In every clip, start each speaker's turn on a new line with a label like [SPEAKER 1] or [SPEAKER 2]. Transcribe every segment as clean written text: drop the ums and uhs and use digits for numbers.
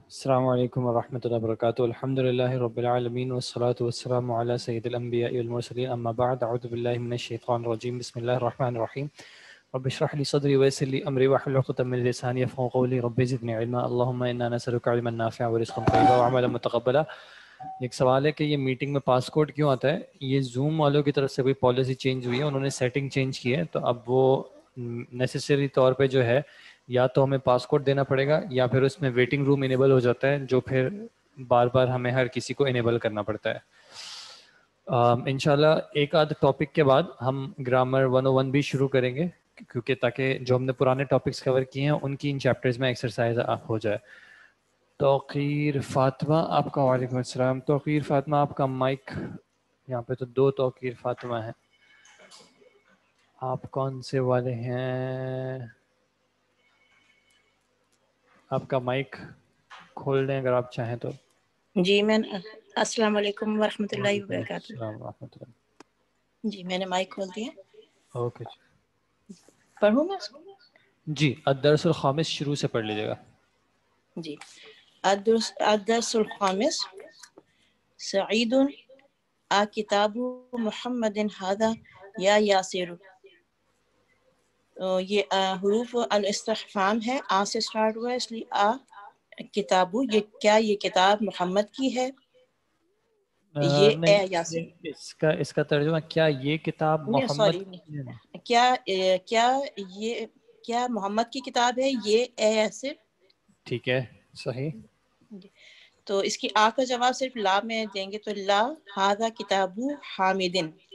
[SPEAKER 1] السلام علیکم ورحمۃ اللہ وبرکاتہ. الحمد للہ رب العالمین والصلاة والسلام علی سید الانبیاء والمرسلین اما بعد اعوذ باللہ من الشیطان الرجیم بسم اللہ الرحمن الرحیم. رب اشرح لي صدری ویسر لي امری واحلل عقدۃ من لسانی یفقهوا قولی. رب زدنی علما اللهم انا نسألک علما نافعا ورزقا طیبا وعملا متقبلا. ایک سوال ہے کہ یہ میٹنگ میں پاس کوڈ کیوں آتا ہے؟ یہ زوم والوں کی طرف سے کوئی پالیسی چینج ہوئی ہے، انہوں نے سیٹنگ چینج کی ہے، تو اب وہ نیسیسری طور پہ جو ہے یا تو ہمیں پاس کوڈ دینا پڑے گا یا پھر اس میں ویٹنگ روم انیبل ہو جاتا ہے جو پھر بار بار ہمیں ہر کسی کو انیبل کرنا پڑتا ہے. انشاءاللہ ایک آدھ ٹاپک کے بعد ہم گرامر 101 بھی شروع کریں گے، کیونکہ تاکہ جو ہم نے پرانے ٹاپکس کور کیے ہیں ان کی ان چیپٹرز میں ایکسرسائز ہو جائے. توقیر فاطمہ آپ کا، وعلیکم السلام. توقیر فاطمہ آپ کا مائک، یہاں پہ تو دو توقیر فاطمہ ہیں، آپ کون سے والے ہیں؟ آپ کا مائک کھول دیں اگر آپ چاہیں تو.
[SPEAKER 2] جی میں السلام علیکم ورحمۃ اللہ
[SPEAKER 1] وعلیکم
[SPEAKER 2] وبرکاتہ.
[SPEAKER 1] السلام ورحمۃ اللہ.
[SPEAKER 2] جی میں نے مائک کھول دیا.
[SPEAKER 1] اوکے
[SPEAKER 2] پڑھوں میں اس کو؟
[SPEAKER 1] جی الدرس الخامس شروع سے پڑھ لیجیے گا.
[SPEAKER 2] جی الدرس الخامس. سعید کتاب محمد هذا یا یاسر. یہ حروف الاستفہام ہے، آ سے سٹارٹ ہوا ہے اس لیے کتابو، یہ کیا یہ کتاب محمد کی ہے؟ یہ اے
[SPEAKER 1] نہیں،
[SPEAKER 2] یاسر،
[SPEAKER 1] اس کا ترجمہ کیا یہ کتاب محمد کی ہے؟
[SPEAKER 2] کیا محمد کی کتاب ہے یہ اے یاسر؟
[SPEAKER 1] ٹھیک ہے صحیح.
[SPEAKER 2] تو اس کی آ کا جواب صرف لا میں دیں گے، تو لا ھذا کتاب حامد،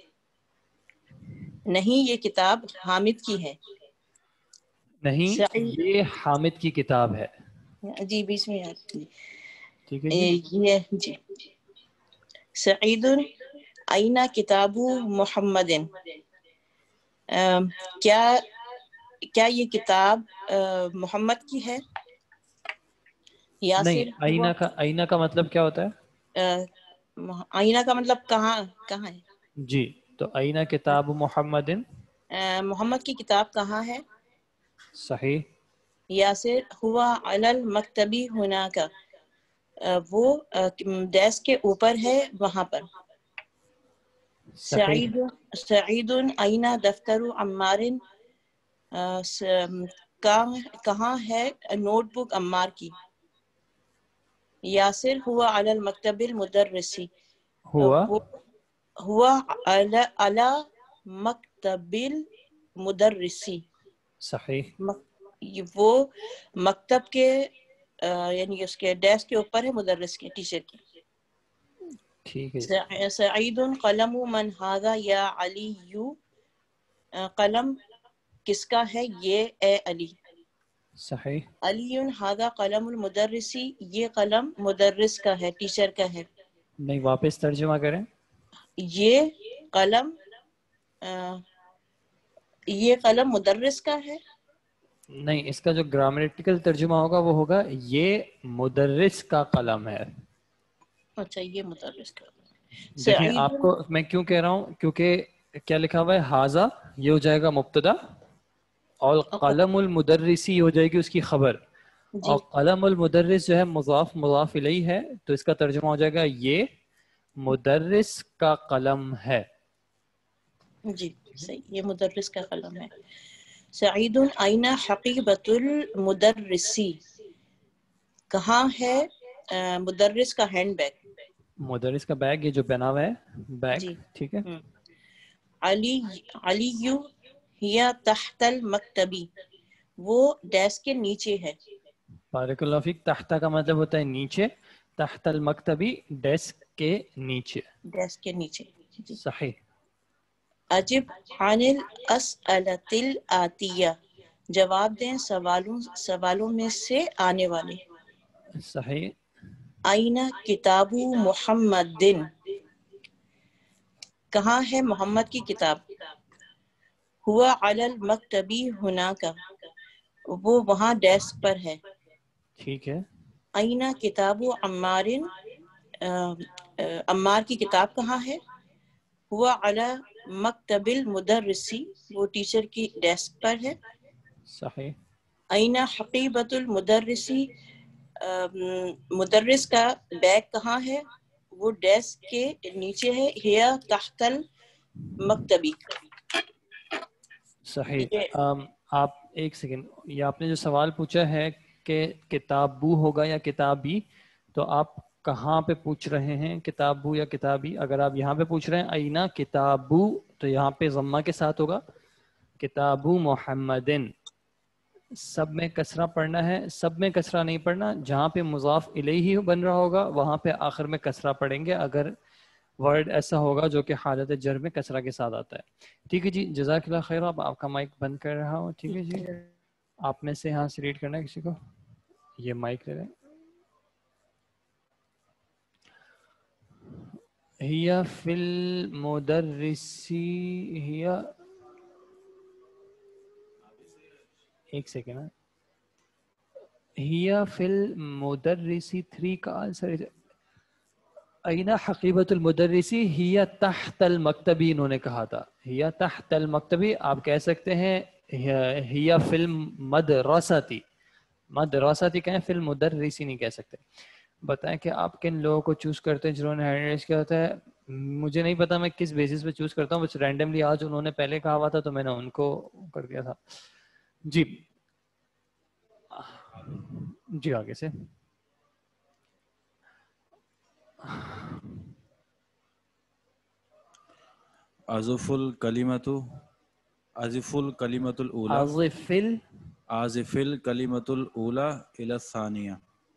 [SPEAKER 2] نہیں یہ کتاب حامد کی ہے.
[SPEAKER 1] نہیں یہ حامد کی کتاب ہے.
[SPEAKER 2] جی بیچ میں
[SPEAKER 1] ٹھیک ہے جی.
[SPEAKER 2] یہ جی. سعید این کتاب محمد، کیا یہ کتاب محمد کی ہے؟
[SPEAKER 1] نہیں،
[SPEAKER 2] یاسر ہوا،
[SPEAKER 1] آئینہ کا مطلب کیا ہوتا ہے؟
[SPEAKER 2] آئینہ کا مطلب کہاں ہے؟
[SPEAKER 1] جی تو آئینہ کتاب محمد،
[SPEAKER 2] محمد کی کتاب کہاں ہے؟
[SPEAKER 1] صحیح.
[SPEAKER 2] یاسر ہوا علی المکتبی ہناک، وہ ڈیسک کے اوپر ہے وہاں پر.
[SPEAKER 1] صحیح.
[SPEAKER 2] سعید این دفتر عمار، کہاں ہے نوٹ بک عمار کی؟ یاسر ہوا علی المکتب المدرسی، وہ ہوا علی مکتب المدرسی،
[SPEAKER 1] صحیح.
[SPEAKER 2] وہ مکتب کے یعنی اس کے ڈیسک کے اوپر ہے، مدرس کے، ٹیچر کے.
[SPEAKER 1] ٹھیک ہے.
[SPEAKER 2] سعید قلم من ھذا یا علی، قلم کس کا ہے یہ اے علی؟
[SPEAKER 1] صحیح.
[SPEAKER 2] علی ھذا قلم المدرسی، یہ قلم مدرس کا ہے، ٹیچر کا ہے.
[SPEAKER 1] نہیں، واپس ترجمہ کریں.
[SPEAKER 2] یہ قلم مدرس کا ہے.
[SPEAKER 1] نہیں، اس کا جو گرامریٹیکل ترجمہ ہوگا وہ ہوگا یہ مدرس کا قلم ہے.
[SPEAKER 2] اچھا یہ مدرس کا.
[SPEAKER 1] دیکھیں
[SPEAKER 2] سعید،
[SPEAKER 1] آپ کو میں کیوں کہہ رہا ہوں، کیونکہ کیا لکھا ہوا ہے ھذا، یہ ہو جائے گا مبتدا، اور قلم المدرسی ہو جائے گی اس کی خبر،
[SPEAKER 2] جی
[SPEAKER 1] اور قلم المدرس جو ہے مضاف مضاف الیہ ہے، تو اس کا ترجمہ ہو جائے گا یہ مدرس کا قلم ہے.
[SPEAKER 2] جی صحیح، یہ مدرس کا قلم ہے. سعید این حقیبۃ المدرسی، کہاں ہے مدرس کا ہینڈ بیگ؟
[SPEAKER 1] مدرس کا بیگ، یہ جو پہنا ہوا ہے بیگ،
[SPEAKER 2] جی.
[SPEAKER 1] ٹھیک ہے.
[SPEAKER 2] علی ہی تحت المکتبی، وہ ڈیسک کے نیچے ہے.
[SPEAKER 1] بارک اللہ فیک. تحت کا مطلب ہوتا ہے نیچے، تحت المکتبی ڈیسک کے نیچے.
[SPEAKER 2] ڈیسک کے نیچے. جی.
[SPEAKER 1] صحیح.
[SPEAKER 2] اجب عن الاسئلۃ الآتیہ، جواب دیں سوالوں میں سے آنے والے.
[SPEAKER 1] صحیح.
[SPEAKER 2] این کتاب محمد، کہاں ہے محمد کی کتاب؟ ہوا علی المکتبی ہناک، وہ وہاں ڈیسک پر ہے.
[SPEAKER 1] ٹھیک ہے.
[SPEAKER 2] این کتاب عمار، عمار کی کتاب کہاں ہے؟ ہوا علی مکتب المدرسی، وہ ٹیچر کی ڈیسک پر ہے.
[SPEAKER 1] صحیح.
[SPEAKER 2] این حقیبۃ المدرسی، مدرس کا بیگ کہاں ہے؟ وہ ڈیسک کے نیچے ہے. ہیا تحت المکتبی.
[SPEAKER 1] صحیح. آپ ایک سیکنڈ, یہ آپ نے جو سوال پوچھا ہے کہ کتابو ہوگا یا کتابی, تو آپ کہاں پہ پوچھ رہے ہیں, کتابو یا کتابی؟ اگر آپ یہاں پہ پوچھ رہے ہیں اینا کتابو, تو یہاں پہ ضمہ کے ساتھ ہوگا کتابو محمدن. سب میں کسرہ پڑھنا ہے, سب میں کسرہ نہیں پڑھنا. جہاں پہ مضاف الیہ بن رہا ہوگا وہاں پہ آخر میں کسرہ پڑھیں گے, اگر ورڈ ایسا ہوگا جو کہ حالت جر میں کسرہ کے ساتھ آتا ہے. ٹھیک ہے جی, جزاک اللہ خیر. آپ کا مائک بند کر رہا ہوں. ٹھیک ہے جی, آپ میں سے ہاں سے ریڈ کرنا ہے کسی کو, یہ مائک لے لیں. ہیا فی المدرسی, ہیا ایک سیکنڈ, ہیا فی المدرسی 3 کا آنسر اینا حقیبت المدرسی ہیا تحت المکتبی, انہوں نے کہا تھا ہیا تحت المکتبی. آپ کہہ سکتے ہیں ہیا فی المدرستی, مدرستی کہیں, فی المدرسی نہیں کہہ سکتے. بتائیں کہ آپ کن لوگوں کو چوز کرتے ہیں جنہوں نے ہینڈ ریز کیا ہوتا ہے. مجھے نہیں پتا میں کس بیسس پہ چوز کرتا ہوں, بس رینڈملی آج انہوں نے پہلے کہا ہوا تھا تو میں نے ان کو کر دیا تھا. جی جی, آگے سے
[SPEAKER 3] عزف الکلمۃ, عزف الکلمۃ الاولی, عازف الکلمۃ الاولی الی الثانیہ.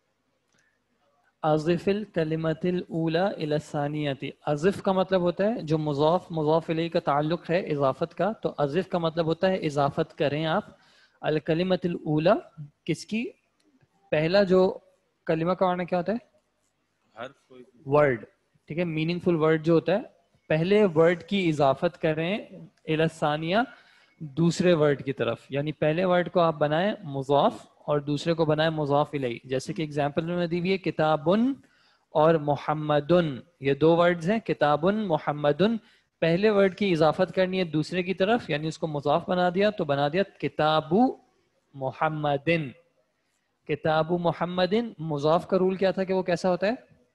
[SPEAKER 1] عزف الکلمۃ الاولی الی الثانیہ. عزف کا مطلب ہوتا ہے جو مضاف مضاف الیہ کا تعلق ہے اضافت کا, تو عزف کا مطلب ہوتا ہے اضافت کریں آپ. الکلمۃ الاولی کس کی؟ پہلا جو کلمہ کا معنی کیا ہوتا ہے؟ ورڈ. ٹھیک ہے, میننگ فل ورڈ جو ہوتا ہے, پہلے ورڈ کی اضافت کریں الی الثانیہ, دوسرے ورڈ کی طرف. یعنی پہلے ورڈ کو آپ بنائیں مضاف اور دوسرے کو بنائیں مضاف الیہ. جیسے کہ اگزامپل میں دی ہوئی ہے کتابن اور محمدن, یہ 2 ورڈز ہیں, کتابن محمدن. پہلے ورڈ کی اضافت کرنی ہے دوسرے کی طرف, یعنی اس کو مضاف بنا دیا, تو بنا دیا کتابو محمدن. کتابو محمدن. مضاف کا رول کیا تھا کہ وہ کیسا ہوتا ہے؟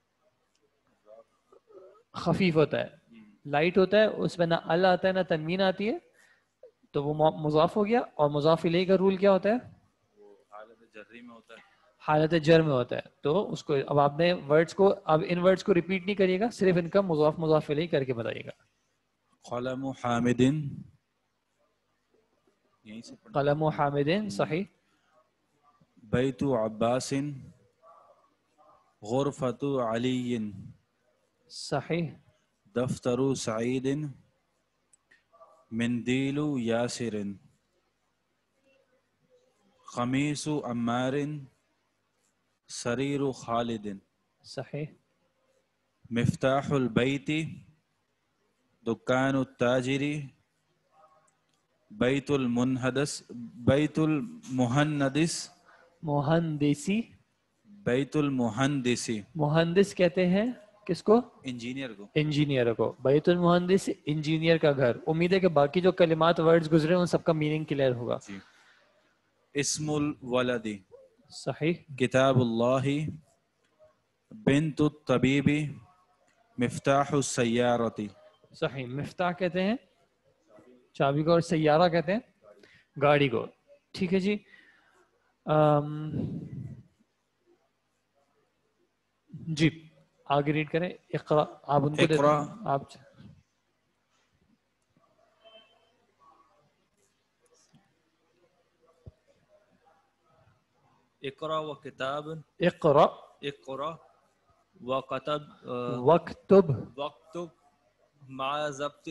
[SPEAKER 1] خفیف ہوتا ہے, لائٹ ہوتا ہے, اس میں نہ ال آتا ہے نہ تنوین آتی ہے, تو وہ مضاف ہو گیا. اور مضاف الیہ کا رول کیا ہوتا ہے؟
[SPEAKER 3] حالت جری میں ہوتا ہے,
[SPEAKER 1] حالت جر میں ہوتا ہے. تو اس کو اب آپ نے ورڈز کو, اب ان ورڈز کو ریپیٹ نہیں کریے گا, صرف ان کا مضاف مضاف الیہ کر کے بتائیے گا.
[SPEAKER 3] قلم حامدن,
[SPEAKER 1] قلم حامدن. صحیح.
[SPEAKER 3] بیت عباس, غرفۃ علی,
[SPEAKER 1] صحیح.
[SPEAKER 3] دفتر سعید, مندیل یاسر, قمیص عمار, سریر خالد.
[SPEAKER 1] صحیح.
[SPEAKER 3] مفتاح البیت, دکان التاجر, بیت المنحدث, بیت المہندس,
[SPEAKER 1] مہندسی.
[SPEAKER 3] بیت المہندسی,
[SPEAKER 1] مہندس کہتے ہیں کس کو؟
[SPEAKER 3] انجینئر کو.
[SPEAKER 1] انجینئر کو. بیت المہندس انجینئر کا گھر. امید ہے کہ باقی جو کلمات ورڈز گزرے ان سب کا میننگ کلیئر ہوگا.
[SPEAKER 3] جی. اسم الولد,
[SPEAKER 1] صحیح.
[SPEAKER 3] کتاب اللہ, بنت الطبیب, مفتاح السیارۃ.
[SPEAKER 1] صحیح. مفتاح کہتے ہیں چابی کو, اور سیارہ کہتے ہیں گاڑی کو. ٹھیک ہے جی. جی آگے ریڈ کریں. اقرا, آپ ان کو دیتے
[SPEAKER 3] اقرا,
[SPEAKER 1] ہیں, آپ
[SPEAKER 3] اقرا و کتاب,
[SPEAKER 1] اقرا
[SPEAKER 3] اقرا وکتب,
[SPEAKER 1] وکتب,
[SPEAKER 3] وکتب مع ضبط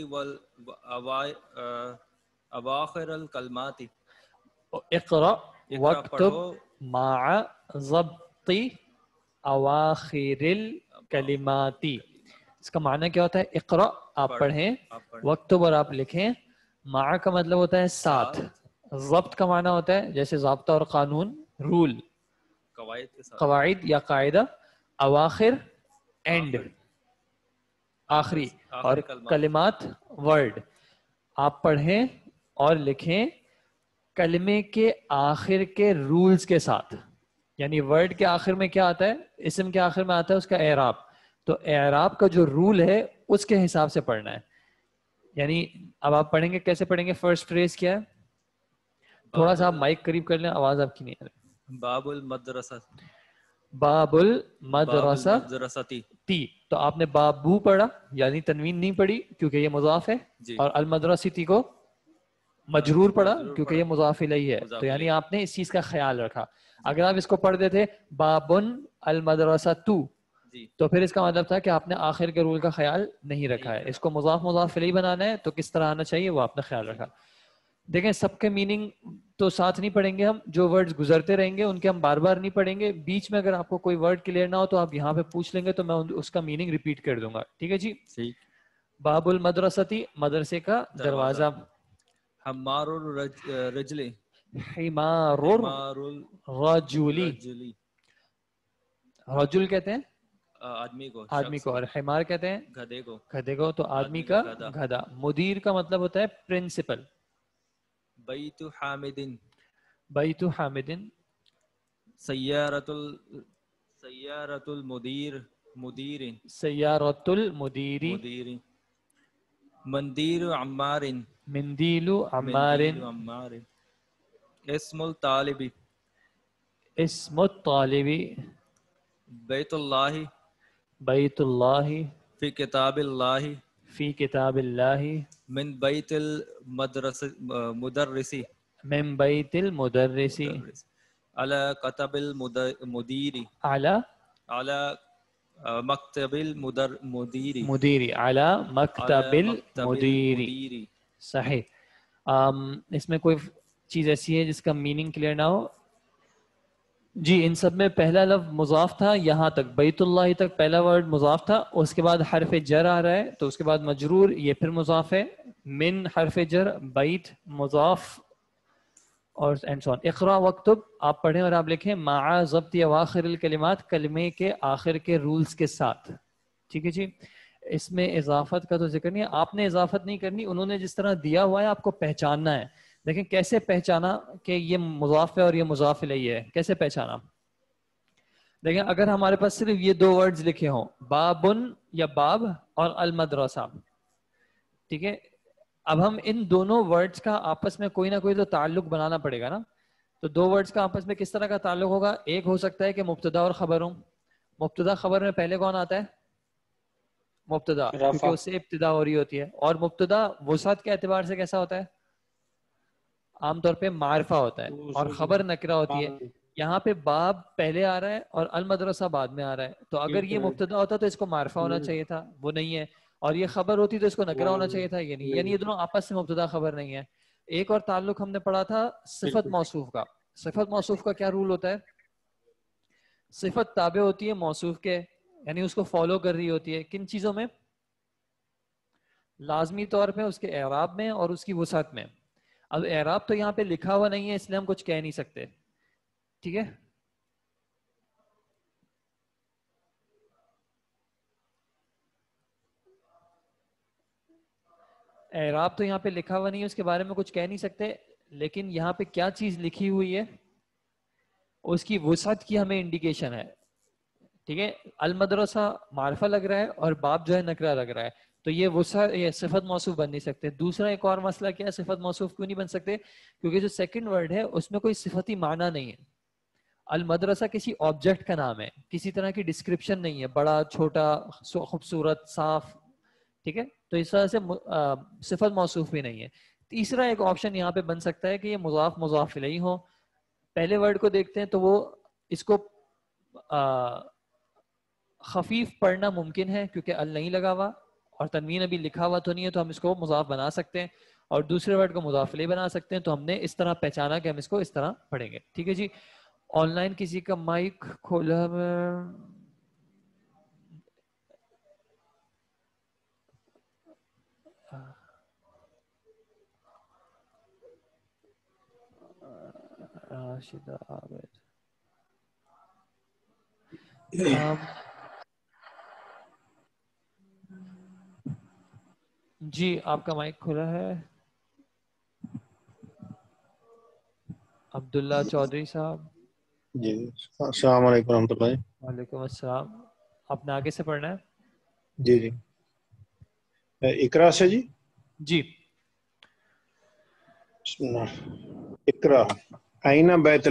[SPEAKER 3] اواخر الکلمات.
[SPEAKER 1] اقرا وکتب
[SPEAKER 3] پڑھو
[SPEAKER 1] مع ضبط اواخر الکلمات. اس کا معنی کیا ہوتا ہے؟ اقرا آپ پڑھیں, وکتب اور آپ لکھیں, مع کا مطلب ہوتا ہے ساتھ, ضبط کا معنی ہوتا ہے جیسے ضابطہ اور قانون, رول, قواعد یا قاعدہ, اواخر اینڈ, آخری, اور کلمات ورڈ. آپ پڑھیں اور لکھیں کلمے کے آخر کے رولز کے ساتھ. یعنی ورڈ کے آخر میں کیا آتا ہے, اسم کے آخر میں آتا ہے اس کا اعراب. تو اعراب کا جو رول ہے اس کے حساب سے پڑھنا ہے. یعنی اب آپ پڑھیں گے, کیسے پڑھیں گے؟ فرسٹ فریز کیا ہے؟ تھوڑا سا آپ مائک قریب کر لیں, آواز آپ کی نہیں آ رہی.
[SPEAKER 3] باب المدرسہ,
[SPEAKER 1] باب المدرسہ
[SPEAKER 3] مدرستی
[SPEAKER 1] تی. تو آپ نے بابو پڑھا, یعنی تنوین نہیں پڑھی کیونکہ یہ مضاف ہے,
[SPEAKER 3] جی,
[SPEAKER 1] اور المدرستی کو مجرور پڑھا کیونکہ یہ مضاف الیہ ہے. تو یعنی آپ نے اس چیز کا خیال رکھا. اگر آپ اس کو پڑھ دیتے بابن المدرسۃ
[SPEAKER 3] جی,
[SPEAKER 1] تو پھر اس کا مطلب تھا کہ آپ نے آخر کے رول کا خیال نہیں رکھا ہے. اس کو مضاف الیہ بنانا ہے تو کس طرح آنا چاہیے وہ آپ نے خیال رکھا. دیکھیں سب کے میننگ تو ساتھ نہیں پڑھیں گے ہم, جو ورڈز گزرتے رہیں گے ان کے ہم بار بار نہیں پڑھیں گے. بیچ میں اگر آپ کو کوئی ورڈ کلیئر نہ ہو تو آپ یہاں پہ پوچھ لیں گے تو میں اس کا میننگ ریپیٹ کر دوں گا. ٹھیک ہے جی.
[SPEAKER 3] ٹھیک.
[SPEAKER 1] باب المدرستی, مدرسے کا دروازہ.
[SPEAKER 3] حمار الرجل,
[SPEAKER 1] حمار
[SPEAKER 3] حمار
[SPEAKER 1] الرجلی,
[SPEAKER 3] الرجلی,
[SPEAKER 1] رجل کہتے ہیں
[SPEAKER 3] آدمی کو,
[SPEAKER 1] آدمی کو, اور حمار کہتے ہیں
[SPEAKER 3] گدھے کو,
[SPEAKER 1] گدھے کو. تو آدمی کا گدھا. مدیر کا مطلب ہوتا ہے پرنسپل.
[SPEAKER 3] بیت حامد,
[SPEAKER 1] بیت حامد,
[SPEAKER 3] سیارت المدیر, مدیر,
[SPEAKER 1] سیارت المدیری,
[SPEAKER 3] مدیر, مندیر عمار,
[SPEAKER 1] مندیل عمار,
[SPEAKER 3] مندیل عمار, اسم الطالب,
[SPEAKER 1] اسم الطالب,
[SPEAKER 3] بیت اللہ,
[SPEAKER 1] بیت اللہ,
[SPEAKER 3] فی کتاب اللہ,
[SPEAKER 1] فی کتاب اللہ,
[SPEAKER 3] من بیت مدرسی,
[SPEAKER 1] من بیت المدرسی,
[SPEAKER 3] علی کتب المدیری,
[SPEAKER 1] علی
[SPEAKER 3] علی مکتب المدیری,
[SPEAKER 1] مدیری, علی مکتب
[SPEAKER 3] علی مکتب
[SPEAKER 1] المدیری.
[SPEAKER 3] المدیری.
[SPEAKER 1] صحیح. اس میں کوئی چیز ایسی ہے جس کا میننگ کلیئر نہ ہو؟ جی, ان سب میں پہلا لفظ مضاف تھا, یہاں تک بیت اللہ تک پہلا ورڈ مضاف تھا. اس کے بعد حرف جر آ رہا ہے تو اس کے بعد مجرور, یہ پھر مضاف ہے. من حرف جر, بیت مضاف, اور اینڈ سو آن. اقرا وکتب, آپ پڑھیں اور آپ لکھیں مع ضبط اواخر الکلمات, کلمے کے آخر کے رولز کے ساتھ. ٹھیک ہے جی. اس میں اضافت کا تو ذکر نہیں ہے, آپ نے اضافت نہیں کرنی, انہوں نے جس طرح دیا ہوا ہے آپ کو پہچاننا ہے. دیکھیں کیسے پہچانا کہ یہ مضاف ہے اور یہ مضاف الیہ ہے, کیسے پہچانا؟ دیکھیں اگر ہمارے پاس صرف یہ دو ورڈز لکھے ہوں, بابن یا باب اور المدرسہ, ٹھیک ہے, اب ہم ان دونوں ورڈز کا آپس میں کوئی نہ کوئی تو تعلق بنانا پڑے گا نا. تو دو ورڈز کا آپس میں کس طرح کا تعلق ہوگا؟ ایک ہو سکتا ہے کہ مبتدا اور خبر ہوں. مبتدا خبر میں پہلے کون آتا ہے؟ مبتدا, کیونکہ اس سے ابتدا ہو رہی ہوتی ہے. اور مبتدا وسعت کے اعتبار سے کیسا ہوتا ہے؟ عام طور پہ معرفہ ہوتا ہے, اور خبر نکرہ ہوتی ہے. یہاں پہ باب پہلے آ رہا ہے اور المدرسہ بعد میں آ رہا ہے, تو اگر یہ مبتدا ہوتا تو اس کو معرفہ ہونا چاہیے تھا, وہ نہیں ہے. اور یہ خبر ہوتی تو اس کو نکرہ ہونا چاہیے تھا, یہ نہیں. یعنی یہ دونوں آپس سے مبتدا خبر نہیں ہے. ایک اور تعلق ہم نے پڑھا تھا صفت موصوف کا. صفت موصوف کا کیا رول ہوتا ہے؟ صفت تابع ہوتی ہے موصوف کے, یعنی اس کو فالو کر رہی ہوتی ہے. کن چیزوں میں؟ لازمی طور پہ اس کے اعراب میں اور اس کی وسعت میں. اب اعراب تو یہاں پہ لکھا ہوا نہیں ہے اس لیے ہم کچھ کہہ نہیں سکتے, ٹھیک ہے. اعراب تو یہاں پہ لکھا ہوا نہیں ہے, اس کے بارے میں کچھ کہہ نہیں سکتے, لیکن یہاں پہ کیا چیز لکھی ہوئی ہے اس کی وسعت کی ہمیں انڈیکیشن ہے, ٹھیک ہے. المدرسہ معرفہ لگ رہا ہے اور باب جو ہے نکرہ لگ رہا ہے, تو یہ وسعت, یہ صفت موصوف بن نہیں سکتے. دوسرا ایک اور مسئلہ کیا ہے, صفت موصوف کیوں نہیں بن سکتے؟ کیونکہ جو سیکنڈ ورڈ ہے اس میں کوئی صفتی معنی نہیں ہے. المدرسہ کسی آبجیکٹ کا نام ہے, کسی طرح کی ڈسکرپشن نہیں ہے, بڑا چھوٹا خوبصورت صاف, ٹھیک ہے. تو اس طرح سے صفت موصوف بھی نہیں ہے. تیسرا ایک آپشن یہاں پہ بن سکتا ہے کہ یہ مضاف مضاف الیہ ہو. پہلے ورڈ کو دیکھتے ہیں تو وہ اس کو خفیف پڑھنا ممکن ہے کیونکہ ال نہیں لگا ہوا اور تنوین ابھی لکھا ہوا تو نہیں ہے, تو ہم اس کو مضاف بنا سکتے ہیں. اور دوسرے ورڈ کو مضاف الیہ بنا سکتے ہیں. تو ہم نے اس طرح پہچانا کہ ہم اس کو اس طرح پڑھیں گے, ٹھیک ہے جی. آن لائن کسی کا مائک کھولا راشد عابد. جی آپ کا مائک کھلا ہے. عبداللہ چودھری صاحب.
[SPEAKER 4] جی السلام علیکم ورحمۃ اللہ.
[SPEAKER 1] وعلیکم السلام. آپ نے آگے سے پڑھنا ہے.
[SPEAKER 4] جی جی اقرا سے. جی
[SPEAKER 1] جی
[SPEAKER 4] بسم اللہ. اقرا. این بیت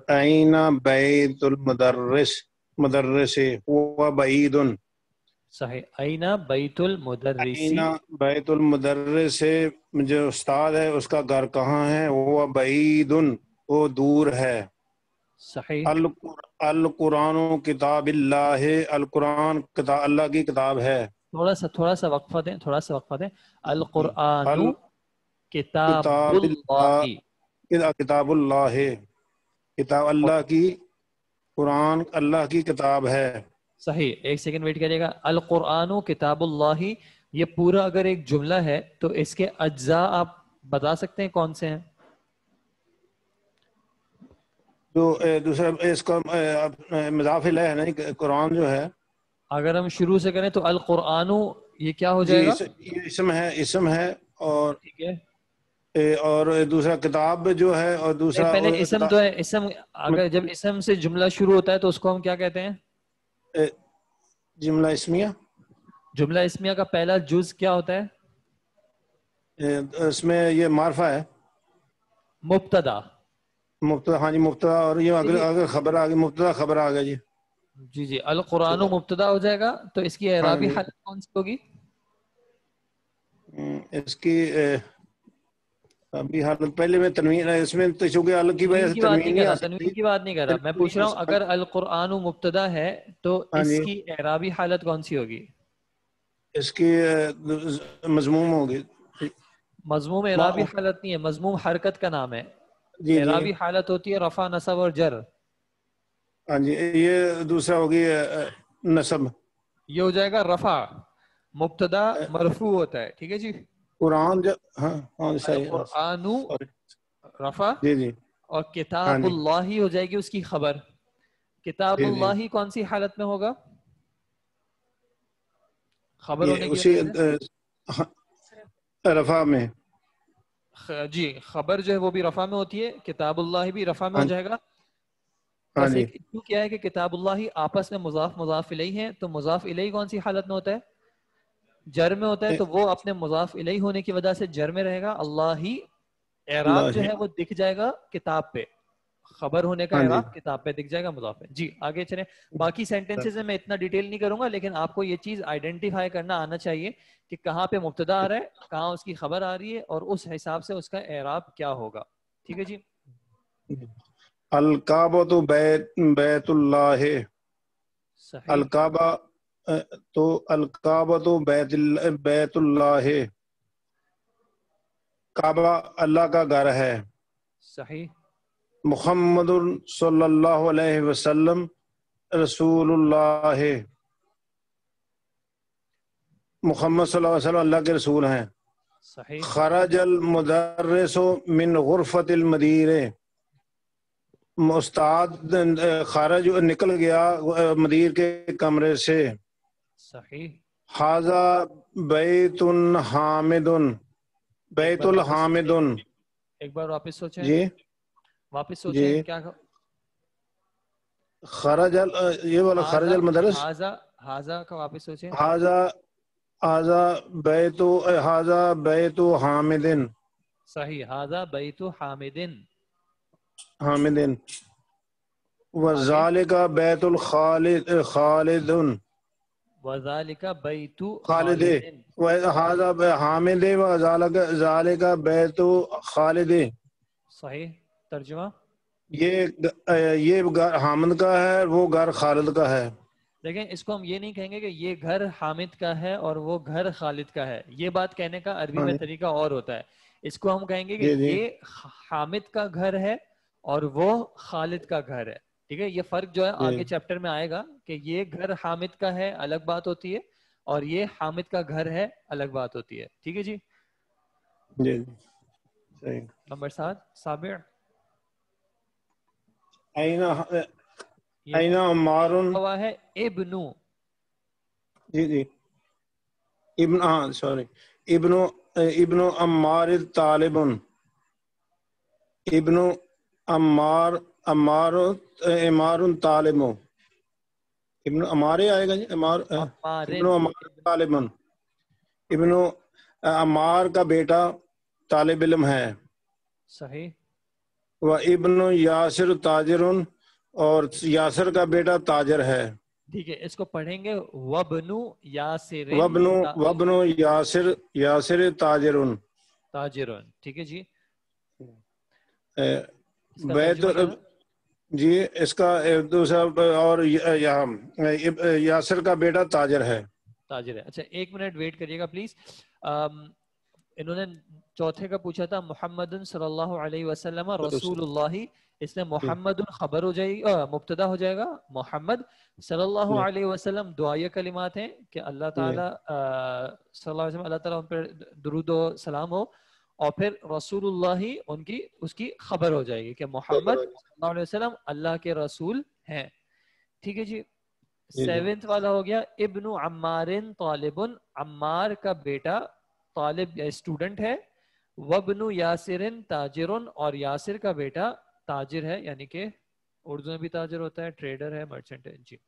[SPEAKER 4] المدرس مدرس ہوا بعید.
[SPEAKER 1] صحیح. اینا بیت المدرسی.
[SPEAKER 4] این بیت المدرس جو استاد ہے اس کا گھر کہاں ہے؟ وہ بعید، وہ دور ہے.
[SPEAKER 1] صحیح.
[SPEAKER 4] القرآن کتاب اللہ، القرآن کتاب اللہ کی کتاب ہے.
[SPEAKER 1] تھوڑا سا وقفہ دیں، تھوڑا سا وقفہ دیں. القرآن کتاب
[SPEAKER 4] کتاب
[SPEAKER 1] اللہ.
[SPEAKER 4] کتاب اللہ، کتاب اللہ کی، قرآن اللہ کی کتاب ہے.
[SPEAKER 1] صحیح. ایک سیکنڈ ویٹ کریے گا. القرآن کتاب اللہ، یہ پورا اگر ایک جملہ ہے تو اس کے اجزاء آپ بتا سکتے ہیں کون سے ہیں؟
[SPEAKER 4] جو دوسرا اس کا مضاف الیہ ہے نا قرآن جو ہے.
[SPEAKER 1] اگر ہم شروع سے کریں تو القرآن یہ کیا ہو
[SPEAKER 4] جی
[SPEAKER 1] جائے گا؟
[SPEAKER 4] یہ اسم ہے اور
[SPEAKER 1] ٹھیک ہے.
[SPEAKER 4] اور دوسرا کتاب جو ہے اور دوسرا
[SPEAKER 1] پہلے اسم تو ہے. اسم اگر جب اسم سے جملہ شروع ہوتا ہے تو اس کو ہم کیا کہتے ہیں؟
[SPEAKER 4] جملہ اسمیہ.
[SPEAKER 1] جملہ اسمیہ کا پہلا جز کیا ہوتا ہے؟
[SPEAKER 4] اس میں یہ معرفہ ہے.
[SPEAKER 1] مبتدا.
[SPEAKER 4] مبتدا. ہاں جی مبتدا. اور یہ اگر خبر آ گئی، مبتدا خبر آ گیا. جی
[SPEAKER 1] جی جی. القرآن مبتدا ہو جائے گا تو اس کی اعرابی حالت کون سی ہوگی؟
[SPEAKER 4] اس کی ابھی حالت پہلے میں تنوین ہے اس میں، تو چونکہ الگ کی وجہ سے تنوین نہیں آ سکتی.
[SPEAKER 1] تنوین کی بات نہیں کر رہا میں. پوچھ رہا ہوں اگر القرآن مبتدا ہے تو اس کی اعرابی حالت کون سی ہوگی؟
[SPEAKER 4] اس کی مضموم ہوگی.
[SPEAKER 1] مضموم اعرابی حالت نہیں ہے، مضموم حرکت کا نام ہے. اعرابی حالت ہوتی ہے رفع، نصب اور جر.
[SPEAKER 4] ہاں جی یہ دوسرا ہوگی نصب.
[SPEAKER 1] یہ ہو جائے گا رفع. مبتدا مرفوع ہوتا ہے. ٹھیک ہے جی.
[SPEAKER 4] قرآن جب ہاں صحیح.
[SPEAKER 1] قرآن رفع
[SPEAKER 4] جی جی.
[SPEAKER 1] اور کتاب اللہ ہو جائے گی اس کی خبر. کتاب اللہ کون سی حالت میں ہوگا؟ خبر ہونے کی
[SPEAKER 4] اسی
[SPEAKER 1] وجہ سے
[SPEAKER 4] رفع میں.
[SPEAKER 1] جی خبر جو ہے وہ بھی رفع میں ہوتی ہے، کتاب اللہ بھی رفع میں ہو جائے گا. بس ایک ایشو کیا ہے کہ کتاب اللہ آپس میں مضاف مضاف الیہ ہیں، تو مضاف الیہ کون سی حالت میں ہوتا ہے؟ جر میں ہوتا ہے. تو وہ اپنے مضاف الیہ ہونے کی وجہ سے جر میں رہے گا. اللہ ہی اعراب جو ہے وہ دکھ جائے گا کتاب پہ. خبر ہونے کا اعراب کتاب پہ دکھ جائے گا مضاف ہے. جی آگے چلیں. باقی سینٹنسز میں اتنا ڈیٹیل نہیں کروں گا، لیکن آپ کو یہ چیز آئیڈینٹیفائی کرنا آنا چاہیے کہ کہاں پہ مبتدا آ رہا ہے، کہاں اس کی خبر آ رہی ہے، اور اس حساب سے اس کا اعراب کیا ہوگا. ٹھیک ہے جی.
[SPEAKER 4] الکعبۃ بیت اللہ. الکعبہ تو الکعبۃ بیت اللہ، کعبہ اللہ کا گھر ہے.
[SPEAKER 1] صحیح.
[SPEAKER 4] محمد صلی اللہ علیہ وسلم رسول اللہ. محمد صلی اللہ علیہ وسلم اللہ کے رسول ہیں.
[SPEAKER 1] صحیح.
[SPEAKER 4] خرج المدرس من غرفۃ المدیر. استاد خارج نکل گیا مدیر کے کمرے سے.
[SPEAKER 1] صحیح.
[SPEAKER 4] ھذا بیت حامد. بیت الحامد.
[SPEAKER 1] ایک بار واپس سوچیں.
[SPEAKER 4] جی
[SPEAKER 1] واپس سوچیں کیا
[SPEAKER 4] خرج یہ والا خرج المدرس.
[SPEAKER 1] ھذا کا واپس سوچیں.
[SPEAKER 4] ھذا بیت حامد.
[SPEAKER 1] صحیح. ھذا بیت حامد.
[SPEAKER 4] وذالک بیت الخالد.
[SPEAKER 1] وذالک بیت
[SPEAKER 4] خالد.
[SPEAKER 1] خالد.
[SPEAKER 4] ھذا حامد وذالک بیت خالد.
[SPEAKER 1] صحیح. ترجمہ
[SPEAKER 4] یہ گھر حامد کا ہے، وہ گھر خالد کا ہے.
[SPEAKER 1] لیکن اس کو ہم یہ نہیں کہیں گے کہ یہ گھر حامد کا ہے اور وہ گھر خالد کا ہے. یہ بات کہنے کا عربی میں طریقہ اور ہوتا ہے. اس کو ہم کہیں گے کہ یہ حامد کا گھر ہے اور وہ خالد کا گھر ہے. ٹھیک ہے. یہ فرق جو ہے آگے چیپٹر میں آئے گا کہ یہ گھر حامد کا ہے الگ بات ہوتی ہے، اور یہ حامد کا گھر ہے الگ بات ہوتی ہے. ٹھیک ہے جی. نمبر 7 سابع.
[SPEAKER 4] اینا عمار
[SPEAKER 1] ہوا ہے ابنو.
[SPEAKER 4] جی ابن عمار طالب. ابن عمار عمار طالب. ابن عمار آئے گا جی. ابن عمار طالب. ابن عمار کا بیٹا طالب علم ہے.
[SPEAKER 1] صحیح.
[SPEAKER 4] و ابن یاسر تاجر, اور یاسر کا بیٹا تاجر ہے.
[SPEAKER 1] ٹھیک ہے, اس کو پڑھیں گے وابن یاسر.
[SPEAKER 4] وابن یاسر تاجر.
[SPEAKER 1] تاجرون. ٹھیک ہے جی.
[SPEAKER 4] بیت جی اس کا دوسرا, اور یاسر کا بیٹا تاجر ہے.
[SPEAKER 1] تاجر ہے. اچھا ایک منٹ ویٹ کریے گا پلیز. انہوں نے چوتھے کا پوچھا تھا محمد صلی اللہ علیہ وسلم رسول اللہ, اس میں محمد خبر ہو جائے گا, مبتدا ہو جائے گا. محمد صلی اللہ علیہ وسلم دعائیہ کلمات ہیں کہ اللہ تعالیٰ صلی اللہ علیہ وسلم, اللہ تعالیٰ ان پر درود و سلام ہو, اور پھر رسول اللہ اس کی خبر ہو جائے گی کہ محمد صلی اللہ علیہ وسلم اللہ کے رسول ہیں. ٹھیک ہے جی. سیونتھ والا ہو گیا ابن عمار طالب, عمار کا بیٹا طالب یا اسٹوڈنٹ ہے. وابن یاسر تاجر, اور یاسر کا بیٹا تاجر ہے, یعنی کہ اردو میں بھی تاجر ہوتا ہے, ٹریڈر ہے, مرچنٹ ہے. جی.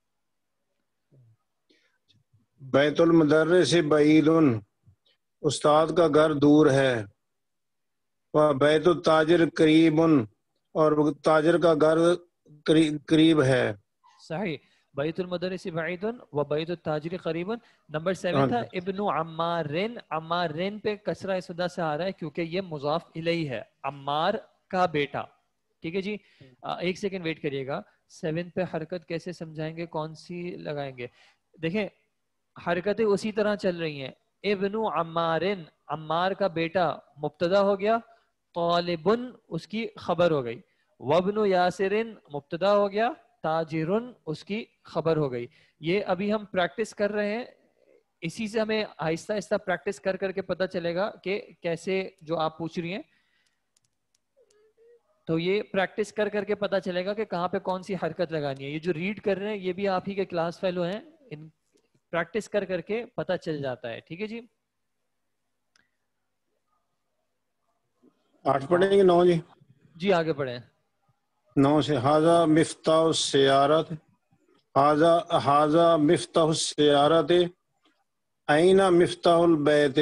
[SPEAKER 4] بیت المدرس بعید, استاد کا گھر دور ہے. و بیت التاجر قریب, اور تاجر کا گھر قریب ہے.
[SPEAKER 1] صحیح. بیت المدرس بعید و بیت التاجر قریب. نمبر 7 تھا ابن عمارن. عمارن پہ کسرہ اس وجہ سے آ رہا ہے کیونکہ یہ مضاف الیہ ہے, عمار کا بیٹا. ٹھیک ہے جی. ایک سیکنڈ ویٹ کریے گا. 7 پہ حرکت کیسے سمجھائیں گے, کون سی لگائیں گے؟ دیکھیں حرکتیں اسی طرح چل رہی ہیں. ابن عمارن, عمار کا بیٹا مبتدا ہو گیا, طالبن اس کی خبر ہو گئی. وابن یاسرن مبتدا ہو گیا, تاجرن اس کی خبر ہو گئی. یہ ابھی ہم پریکٹس کر رہے ہیں, اسی سے ہمیں آہستہ آہستہ پریکٹس کر کر کے پتہ چلے گا کہ کیسے جو آپ پوچھ رہی ہیں, تو یہ پریکٹس کر کر کے پتہ چلے گا کہ کہاں پہ کون سی حرکت لگانی ہے. یہ جو ریڈ کر رہے ہیں یہ بھی آپ ہی کے کلاس فیلو ہیں, ان پریکٹس کر کر کے پتہ چل جاتا ہے. ٹھیک ہے جی.
[SPEAKER 4] 8 پڑھیں گے 9 جی.
[SPEAKER 1] جی آگے پڑھیں.
[SPEAKER 4] 9 سے حاذا مفتاح السیارت, حاذا مفتاح السیارت, این مفتاح البیت,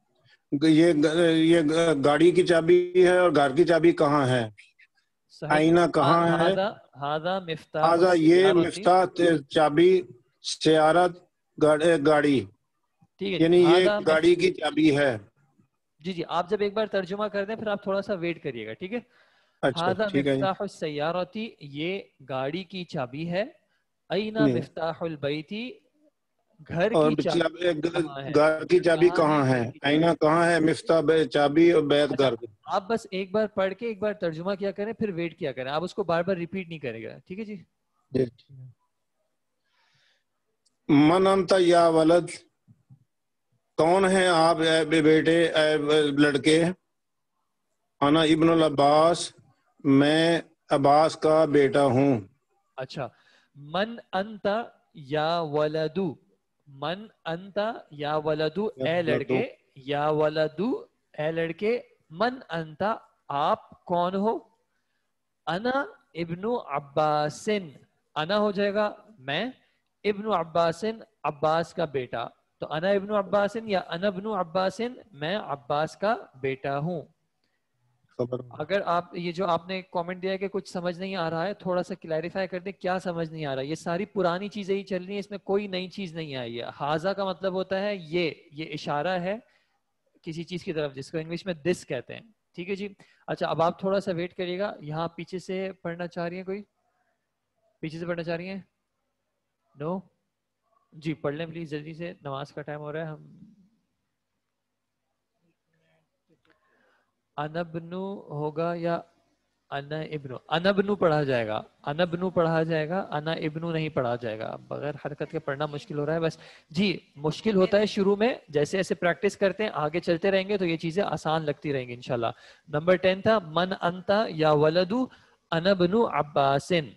[SPEAKER 4] یہ گاڑی کی چابی ہے اور گھر کی چابی کہاں ہے؟ آئینہ کہاں ہے؟ حاذا یہ مفتاح چابی, سیارت گاڑی, یعنی یہ گاڑی کی چابی ہے.
[SPEAKER 1] جی جی. آپ جب ایک بار ترجمہ کر دیں پھر آپ تھوڑا سا ویٹ کریے گا. ٹھیک ہے.
[SPEAKER 4] اچھا ٹھیک ہے.
[SPEAKER 1] مفتاح السیارتی, یہ گاڑی کی چابی ہے. اینا مفتاح البیتی, گھر
[SPEAKER 4] کی چابی کہاں ہے؟ آئینہ کہاں ہے؟ مفتاح چابی اور بیت گھر.
[SPEAKER 1] آپ بس ایک بار پڑھ کے ایک بار ترجمہ کیا کریں پھر ویٹ کیا کریں, آپ اس کو بار بار ریپیٹ نہیں کرے گا. ٹھیک ہے جی.
[SPEAKER 4] من انت یا ولد, کون ہے آپ اے بیٹے, اے لڑکے؟ انا ابن العباس, میں عباس کا بیٹا ہوں.
[SPEAKER 1] اچھا. من انت یا ولدو, من انت یا ولدو, اے لڑکے, یا ولدو اے لڑکے, من انت آپ کون ہو؟ انا ابن عباسن, انا ہو جائے گا میں, ابن عباسن عباس کا بیٹا. تو انا ابن عباسن یا انا ابن عباسن, میں عباس کا بیٹا ہوں. اگر آپ یہ جو آپ نے کامنٹ دیا ہے کہ کچھ سمجھ نہیں آ رہا ہے, تھوڑا سا کلیریفائی کر دیں کیا سمجھ نہیں آ رہا ہے. یہ ساری پرانی چیزیں ہی چل رہی ہیں, اس میں کوئی نئی چیز نہیں آئی ہے. حاذا کا مطلب ہوتا ہے یہ اشارہ ہے کسی چیز کی طرف, جس کو انگلش میں دس کہتے ہیں. ٹھیک ہے جی. اچھا اب آپ تھوڑا سا ویٹ کریے گا. یہاں پیچھے سے پڑھنا چاہ رہی ہیں, کوئی پیچھے سے پڑھنا چاہ رہی ہیں؟ نو جی. پڑھ لیں پلیز جلدی سے, نماز کا ٹائم ہو رہا ہے. ہم انبنو ہوگا یا انا ابنو؟ انبنو پڑھا جائے گا, انبنو پڑھا جائے گا, انا ابنو نہیں پڑھا جائے گا. بغیر حرکت کے پڑھنا مشکل ہو رہا ہے بس. جی مشکل ہوتا ہے شروع میں, جیسے ایسے پریکٹس کرتے ہیں آگے چلتے رہیں گے تو یہ چیزیں آسان لگتی رہیں گی انشاءاللہ. نمبر 10 تھا من انتا یا ولدو انا ابن عباسن.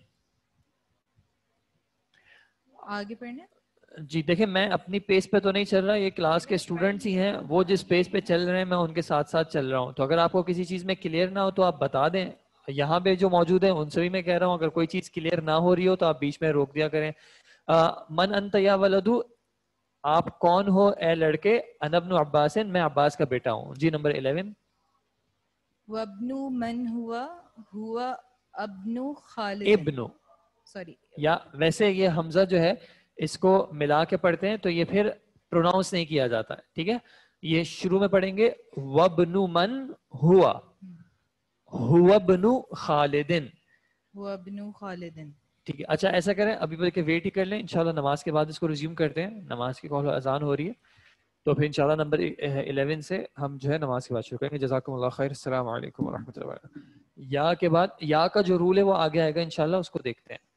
[SPEAKER 5] آگے پڑھنا.
[SPEAKER 1] جی دیکھیں میں اپنی پیس پہ تو نہیں چل رہا, یہ کلاس کے اسٹوڈنٹس ہی ہیں, وہ جس پیس پہ چل رہے ہیں میں ان کے ساتھ ساتھ چل رہا ہوں. تو اگر آپ کو کسی چیز میں کلیئر نہ ہو تو آپ بتا دیں, یہاں پہ جو موجود ہیں ان سے بھی میں کہہ رہا ہوں اگر کوئی چیز کلیئر نہ ہو رہی ہو تو آپ بیچ میں روک دیا کریں. من انت یا ولدو, آپ کون ہو اے لڑکے؟ انا ابن عباس, میں عباس کا بیٹا ہوں. جی نمبر 11.
[SPEAKER 5] وابن من ہوا ابن خالد.
[SPEAKER 1] ابن,
[SPEAKER 5] سوری,
[SPEAKER 1] یا ویسے یہ حمزہ جو ہے اس کو ملا کے پڑھتے ہیں تو یہ پھر پروناؤنس نہیں کیا جاتا ہے, ٹھیک ہے. یہ شروع میں پڑھیں گے وابن من ہوا ابن خالدن.
[SPEAKER 5] وابن خالد.
[SPEAKER 1] ٹھیک ہے. اچھا ایسا کریں ابھی بول کے ویٹ ہی کر لیں, انشاءاللہ نماز کے بعد اس کو ریزیوم کرتے ہیں. نماز کی کال اذان ہو رہی ہے تو پھر انشاءاللہ نمبر 11 سے ہم جو ہے نماز کی بات شروع کریں گے. جزاکم اللہ خیر. السلام علیکم ورحمۃ اللہ وبرکاتہ. یا کے بعد یا کا جو رول ہے وہ آگے آئے گا انشاءاللہ, اس کو دیکھتے ہیں.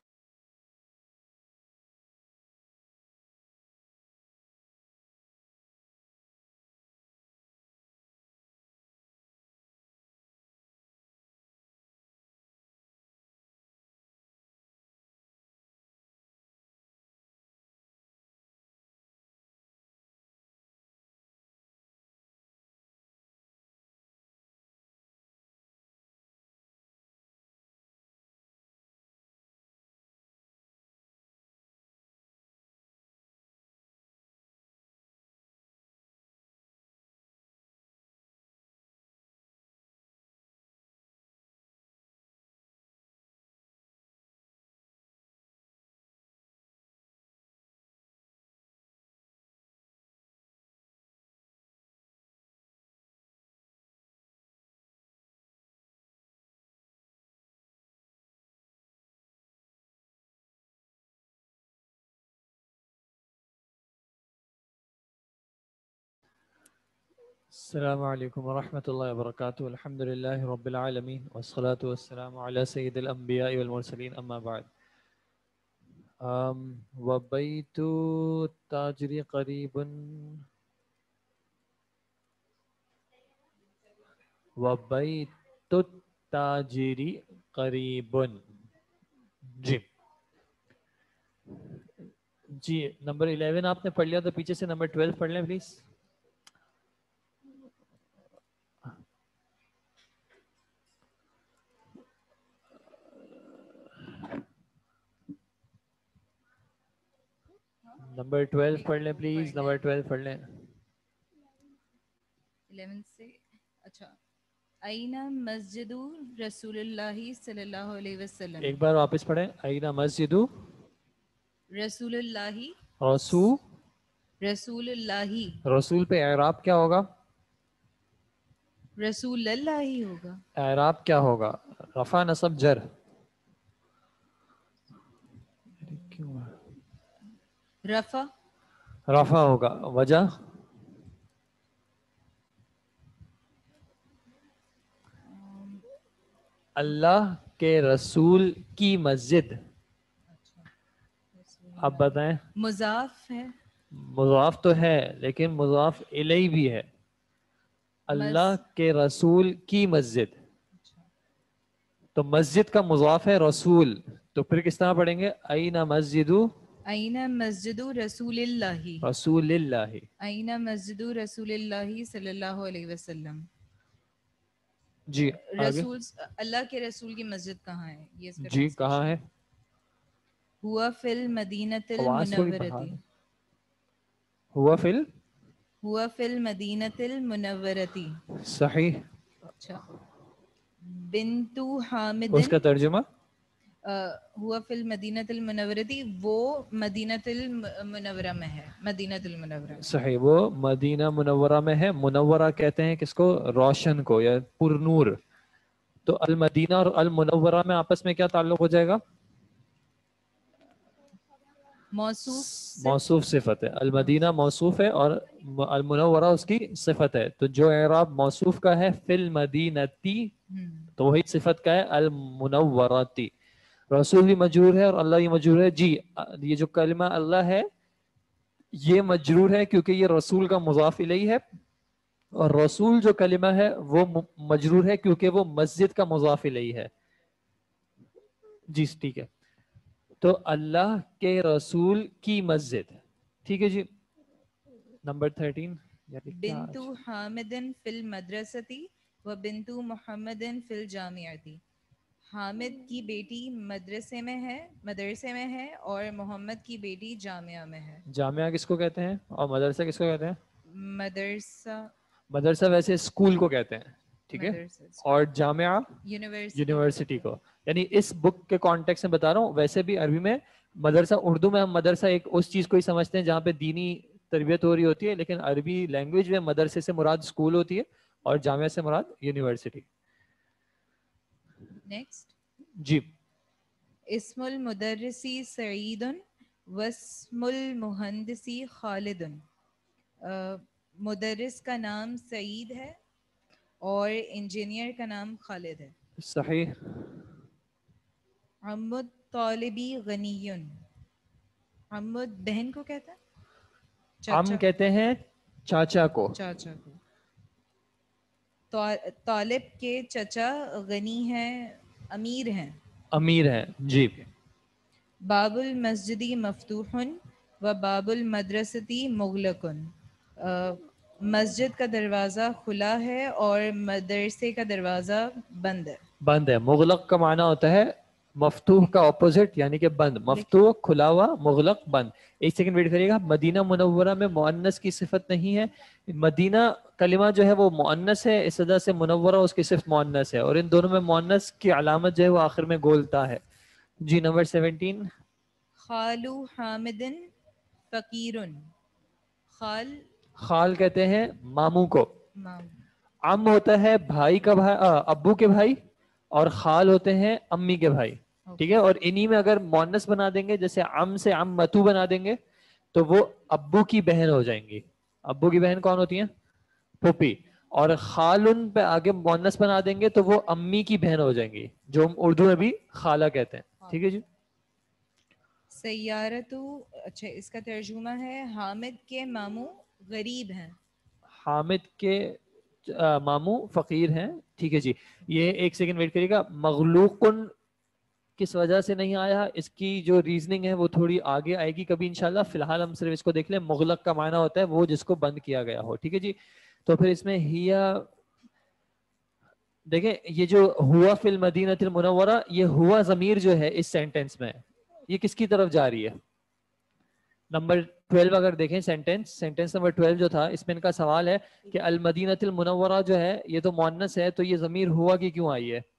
[SPEAKER 1] السلام علیکم ورحمۃ اللہ وبرکاتہ. الحمد للہ رب العالمین والصلاة والسلام علی سید الانبیاء والمرسلین, اما بعد. وبیت التاجر قریب وبیت التاجر قریب. جی جی نمبر 11 آپ نے پڑھ لیا تو پیچھے سے نمبر 12 پڑھ لیں پلیز. نمبر 12 پڑھ لیں پلیز, نمبر 12 پڑھ لیں.
[SPEAKER 5] 11 سے. اچھا, این مسجد رسول اللہ صلی اللہ علیہ وسلم.
[SPEAKER 1] ایک بار واپس پڑھیں. این مسجد
[SPEAKER 5] رسول اللہ.
[SPEAKER 1] رسول
[SPEAKER 5] اللہ.
[SPEAKER 1] رسول پہ اعراب کیا ہوگا؟
[SPEAKER 5] رسول اللہ ہی ہوگا.
[SPEAKER 1] اعراب کیا ہوگا؟ رفع نصب جر. رفع ہوگا. وجہ اللہ کے رسول کی مسجد. آپ بتائیں.
[SPEAKER 5] مضاف ہے.
[SPEAKER 1] مضاف تو ہے لیکن مضاف الیہ بھی ہے. اللہ کے رسول کی مسجد, تو مسجد کا مضاف ہے رسول, تو پھر کس طرح پڑھیں گے؟ این مسجد
[SPEAKER 5] این مسجد رسول اللہ.
[SPEAKER 1] رسول اللہ.
[SPEAKER 5] این مسجد رسول اللہ صلی اللہ علیہ وسلم.
[SPEAKER 1] جی آگے.
[SPEAKER 5] رسول اللہ کے رسول کی مسجد کہاں ہے؟ یہ اس کا
[SPEAKER 1] جی کہاں ہے؟
[SPEAKER 5] ہوا فی المدینۃ
[SPEAKER 1] آواز تھوڑی بڑھا
[SPEAKER 5] المنورۃ.
[SPEAKER 1] دیں. ہوا
[SPEAKER 5] فی المدینۃ المنورۃ.
[SPEAKER 1] صحیح.
[SPEAKER 5] اچھا. بنت حامد.
[SPEAKER 1] اس کا ترجمہ
[SPEAKER 5] ہوا فی المدینۃ المنورۃ, وہ مدینۃ المنورہ میں ہے. مدینۃ المنورہ.
[SPEAKER 1] صحیح, وہ مدینہ منورہ میں ہے. منورہ کہتے ہیں کس کو؟ روشن کو یا پر نور. تو المدینہ اور المنورہ میں آپس میں کیا تعلق ہو جائے گا؟ موصوف صفت ہے. المدینہ موصوف ہے اور المنورہ اس کی صفت ہے. تو جو اعراب موصوف کا ہے فی المدینتی, تو وہی صفت کا ہے المنورتی. رسول بھی مجرور ہے اور اللہ بھی مجرور ہے. جی یہ جو کلمہ اللہ ہے یہ مجرور ہے کیونکہ یہ رسول کا مضاف الیہ ہے, اور رسول جو کلمہ ہے وہ مجرور ہے کیونکہ وہ مسجد کا مضاف الیہ ہے. جی ٹھیک ہے. تو اللہ کے رسول کی مسجد. ٹھیک ہے جی. نمبر 13.
[SPEAKER 5] بنت حامد فی المدرسۃ وبنتو محمد فی الجامعۃ، حامد کی بیٹی مدرسے میں ہے اور محمد کی بیٹی جامعہ میں ہے.
[SPEAKER 1] جامعہ کس کو کہتے ہیں اور مدرسہ کس کو کہتے ہیں؟
[SPEAKER 5] مدرسہ
[SPEAKER 1] ویسے اسکول کو کہتے ہیں، ٹھیک ہے، اور جامعہ یونیورسٹی کو. یعنی اس بک کے کانٹیکس میں بتا رہا ہوں. ویسے بھی عربی میں مدرسہ، اردو میں ہم مدرسہ ایک اس چیز کو ہی سمجھتے ہیں جہاں پہ دینی تربیت ہو رہی ہوتی ہے، لیکن عربی لینگویج میں مدرسے سے مراد اسکول ہوتی ہے اور جامعہ سے مراد یونیورسٹی.
[SPEAKER 5] نیکسٹ
[SPEAKER 1] جی.
[SPEAKER 5] اسم المدرسی سعید واسم المہندسی خالد. مدرس کا نام سعید ہے اور انجینئر کا نام خالد ہے.
[SPEAKER 1] صحیح.
[SPEAKER 5] عمد طالبی غنی. عمد بہن کو کہتا ہے،
[SPEAKER 1] ہم کہتے ہیں چاچا کو.
[SPEAKER 5] چاچا کو. طالب کے چچا غنی ہیں، امیر ہیں.
[SPEAKER 1] امیر ہیں، جی.
[SPEAKER 5] باب المسجدی مفتوح و باب المدرستی مغلق. مسجد کا دروازہ کھلا ہے اور مدرسے کا دروازہ بند ہے.
[SPEAKER 1] بند ہے. مغلق کا معنی ہوتا ہے مفتوح کا اپوزٹ، یعنی کہ بند. مفتوح کھلا ہوا، مغلق بند. ایک سیکنڈ ویٹ کریے گا. مدینہ منورہ میں مؤنث کی صفت نہیں ہے. مدینہ کلمہ جو ہے وہ مؤنث ہے، اس وجہ سے منورہ اس کی صفت مؤنث ہے، اور ان دونوں میں مؤنث کی علامت جو ہے وہ آخر میں گولتا ہے. جی نمبر 17.
[SPEAKER 5] خالو حامد فقیر.
[SPEAKER 1] خال کہتے ہیں ماموں کو.
[SPEAKER 5] ماموں.
[SPEAKER 1] عم ہوتا ہے بھائی کا بھائی، ابو کے بھائی، اور خال ہوتے ہیں امی کے بھائی. ٹھیک ہے. اور انہی میں اگر مؤنث بنا دیں گے، جیسے عم سے عمتو بنا دیں گے، تو وہ ابو کی بہن ہو جائیں گی. ابو کی بہن کون ہوتی ہیں؟ پھوپھی. اور خالن پہ آگے مؤنث بنا دیں گے تو وہ امی کی بہن ہو جائیں گی، جو ہم اردو میں بھی خالہ کہتے ہیں. ٹھیک ہے جی.
[SPEAKER 5] سیارتو، اچھا اس کا ترجمہ ہے حامد کے ماموں غریب ہیں.
[SPEAKER 1] حامد کے ماموں فقیر ہیں. ٹھیک ہے جی. یہ ایک سیکنڈ ویٹ کریے گا. مغلوقن کس وجہ سے نہیں آیا، اس کی جو ریزننگ ہے وہ تھوڑی آگے آئے گی کبھی انشاءاللہ. فی الحال ہم صرف اس کو دیکھ لیں. مغلق کا معنی ہوتا ہے وہ جس کو بند کیا گیا ہو. ٹھیک ہے جی. تو پھر اس میں ہیا، دیکھیں یہ جو ہوا فی المدینۃ المنورہ، یہ ہوا ضمیر جو ہے اس سینٹینس میں یہ کس کی طرف جا رہی ہے؟ نمبر 12 اگر دیکھیں سینٹینس نمبر 12 جو تھا، اس میں ان کا سوال ہے کہ المدینۃ المنورہ جو ہے یہ تو مؤنث ہے، تو یہ ضمیر ہوا کی کیوں آئی ہے؟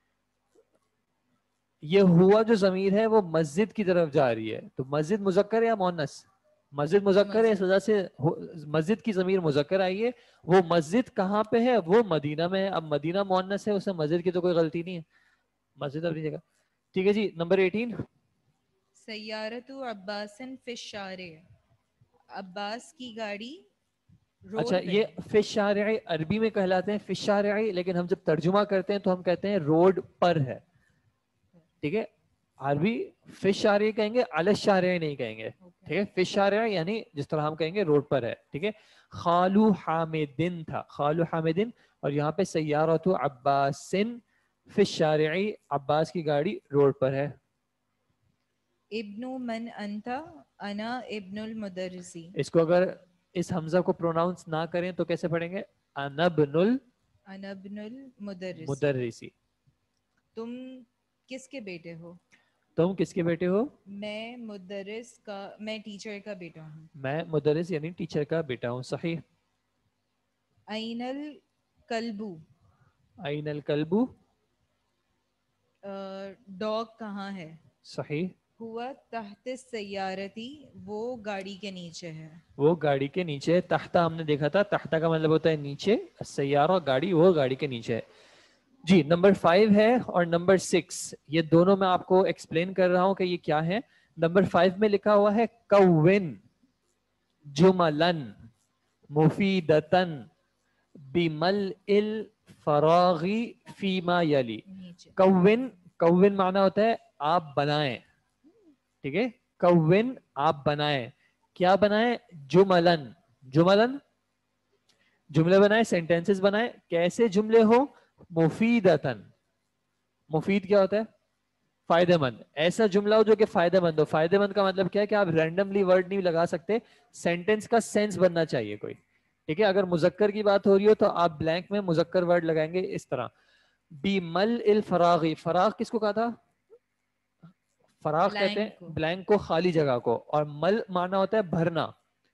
[SPEAKER 1] یہ ہوا جو ضمیر ہے وہ مسجد کی طرف جا رہی ہے. تو مسجد مذکر یا مؤنث؟ مسجد مذکر ہے، اس وجہ سے مسجد کی ضمیر مذکر آئی ہے. وہ مسجد کہاں پہ ہے؟ وہ مدینہ میں ہے. اب مدینہ مؤنث ہے، اس میں مسجد کی تو کوئی غلطی نہیں ہے، مسجد اپنی جگہ. ٹھیک ہے جی. نمبر 18.
[SPEAKER 5] سیارت عباس فی الشارع. عباس کی گاڑی روڈ
[SPEAKER 1] اچھا
[SPEAKER 5] پہ
[SPEAKER 1] یہ
[SPEAKER 5] ہے.
[SPEAKER 1] فی الشارع عربی میں کہلاتے ہیں فی الشارع، لیکن ہم جب ترجمہ کرتے ہیں تو ہم کہتے ہیں روڈ پر ہے. ٹھیک ہے. عربی فی الشارع کہیں گے، علی الشارع نہیں کہیں گے. ٹھیک ہے. فی الشارع یعنی جس طرح ہم کہیں گے روڈ پر ہے. ٹھیک ہے. خالو حامدن تھا، خالو حامدن. اور یہاں پہ سیارت عباس فی الشارع، عباس کی گاڑی روڈ پر ہے.
[SPEAKER 5] ابن من انت، انا ابن المدرسی.
[SPEAKER 1] اس کو اگر اس حمزہ کو پروناؤنس نہ کریں تو کیسے پڑھیں گے؟ انا ابن المدرسی.
[SPEAKER 5] تم کس کے بیٹے ہو؟
[SPEAKER 1] تم کس کے بیٹے ہو؟
[SPEAKER 5] میں مدرس کا، میں ٹیچر کا بیٹا ہوں.
[SPEAKER 1] میں مدرس یعنی ٹیچر کا بیٹا ہوں. صحیح.
[SPEAKER 5] این الکلب.
[SPEAKER 1] این الکلب.
[SPEAKER 5] ڈاگ کہاں ہے؟
[SPEAKER 1] صحیح.
[SPEAKER 5] ہوا تحت السیارتی، وہ گاڑی کے نیچے ہے.
[SPEAKER 1] وہ گاڑی کے نیچے. تحت ہم نے دیکھا تھا، تحت کا مطلب ہوتا ہے نیچے، سیارہ گاڑی، وہ گاڑی کے نیچے ہے. جی نمبر 5 ہے اور نمبر 6، یہ دونوں میں آپ کو ایکسپلین کر رہا ہوں کہ یہ کیا ہے. نمبر 5 میں لکھا ہوا ہے کون جملن مفیدتن بملء الفراغ فیما یلی. کون معنی ہوتا ہے آپ بنائیں. ٹھیک ہے. کون آپ بنائیں. کیا بنائیں؟ جملن. جملن جملے بنائیں، سینٹینسز بنائیں. کیسے جملے ہو؟ مفیدتن. مفید کیا ہوتا ہے؟ فائدہ مند. ایسا جملہ ہو جو کہ فائدہ مند ہو. فائدہ مند کا مطلب کیا ہے کہ آپ رینڈملی ورڈ نہیں لگا سکتے، سینٹینس کا سینس بننا چاہیے کوئی. ٹھیک ہے. اگر مذکر کی بات ہو رہی ہو تو آپ بلینک میں مذکر ورڈ لگائیں گے اس طرح. بمل الفراغی, فراغ کس کو کہا تھا؟ فراغ کہتے ہیں بلینک کو, خالی جگہ کو. اور مل مانا ہوتا ہے بھرنا.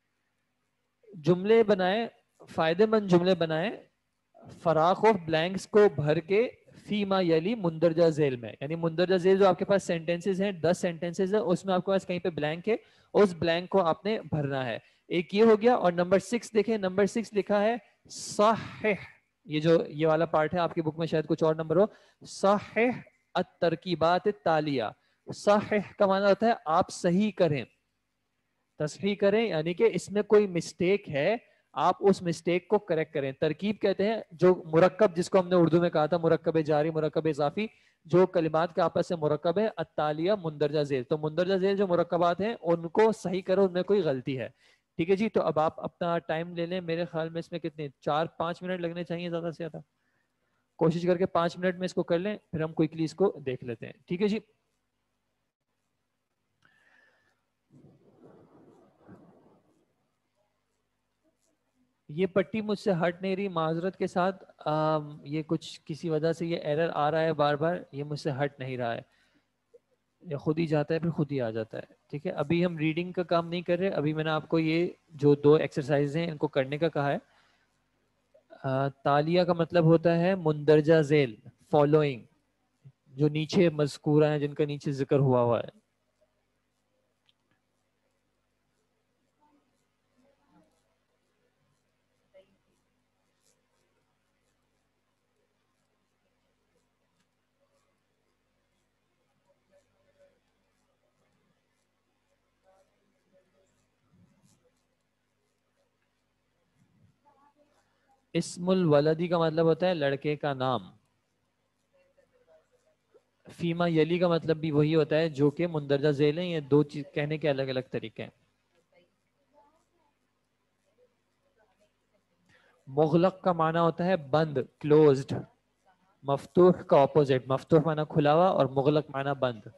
[SPEAKER 1] جملے بنائیں, فائدے مند جملے بنائیں فراغ آف بلینکس کو بھر کے فیما یلی مندرجہ ذیل میں. یعنی مندرجہ ذیل جو آپ کے پاس سینٹینسز ہیں 10 سینٹینسز ہیں, اس میں آپ کے پاس کہیں پہ بلینک ہے, اس بلینک کو آپ نے بھرنا ہے. ایک یہ ہو گیا. اور نمبر 6 دیکھیں, نمبر 6 لکھا ہے صحح. یہ والا پارٹ ہے آپ کی بک میں شاید کچھ اور نمبر ہو. صحح الترکیبات التالیہ. صحح کا معنی ہوتا ہے آپ صحیح کریں, تصحیح کریں, یعنی کہ اس میں کوئی مسٹیک ہے آپ اس مسٹیک کو کریکٹ کریں. ترکیب کہتے ہیں جو مرکب, جس کو ہم نے اردو میں کہا تھا مرکب جاری, مرکب اضافی, جو کلمات کے آپس سے مرکب ہے. التالیہ مندرجہ ذیل, تو مندرجہ ذیل جو مرکبات ہیں ان کو صحیح کرو, ان میں کوئی غلطی ہے. ٹھیک ہے جی. تو اب آپ اپنا ٹائم لے لیں. میرے خیال میں اس میں کتنے 4-5 منٹ لگنے چاہیے زیادہ سے زیادہ. کوشش کر کے 5 منٹ میں اس کو کر لیں, پھر ہم کوئکلی اس کو دیکھ لیتے ہیں. ٹھیک ہے جی. یہ پٹی مجھ سے ہٹ نہیں رہی, معذرت کے ساتھ. یہ کچھ کسی وجہ سے یہ ایرر آ رہا ہے بار بار, یہ مجھ سے ہٹ نہیں رہا ہے. یہ خود ہی جاتا ہے پھر خود ہی آ جاتا ہے. ٹھیک ہے. ابھی ہم ریڈنگ کا کام نہیں کر رہے. ابھی میں نے آپ کو یہ جو 2 ایکسرسائز ہیں ان کو کرنے کا کہا ہے. تالیہ کا مطلب ہوتا ہے مندرجہ ذیل, فالوئنگ, جو نیچے مذکورہ ہیں, جن کا نیچے ذکر ہوا ہوا ہے. اسم الولدی کا مطلب ہوتا ہے لڑکے کا نام. فیما یلی کا مطلب بھی وہی ہوتا ہے جو کہ مندرجہ ذیل ہیں. یہ 2 چیز کہنے کے الگ الگ طریقے ہیں. مغلق کا معنی ہوتا ہے بند, کلوزڈ. مفتوح کا اپوزٹ, مفتوح معنی کھلا ہوا اور مغلق معنی بند.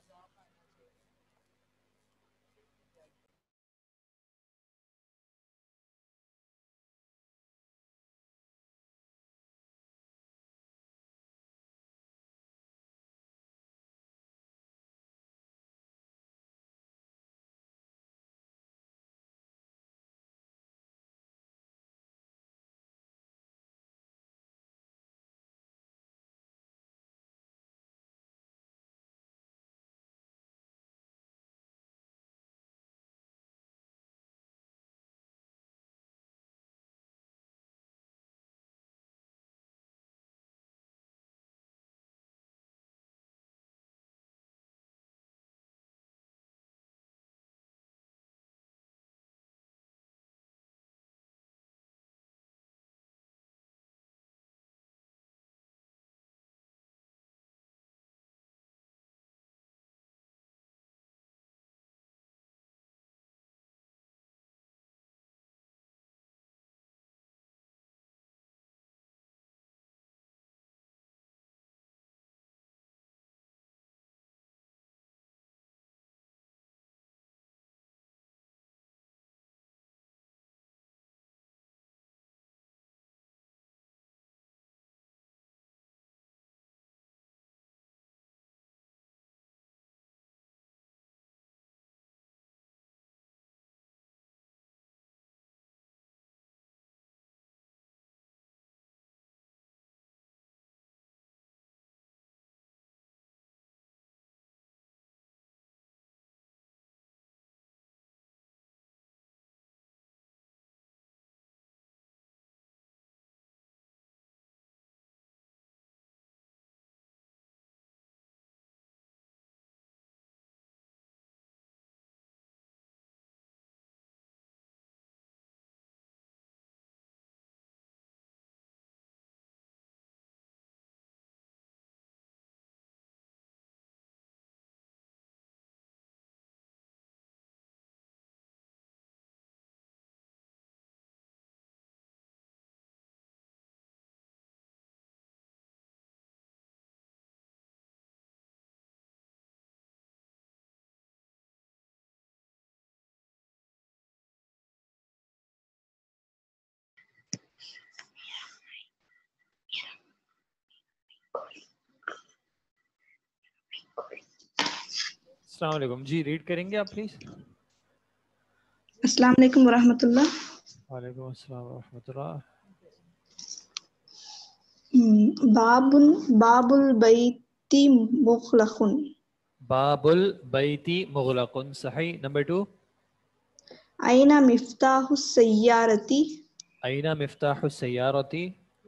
[SPEAKER 1] السلام علیکم. جی ریڈ کریں گے آپ پلیز.
[SPEAKER 6] السلام علیکم ورحمۃ اللہ.
[SPEAKER 1] وعلیکم السلام ورحمۃ اللہ.
[SPEAKER 6] باب البیت مغلق.
[SPEAKER 1] باب البیت مغلق. صحیح. نمبر 2.
[SPEAKER 6] أين مفتاح السيارة؟
[SPEAKER 1] أين مفتاح السيارة؟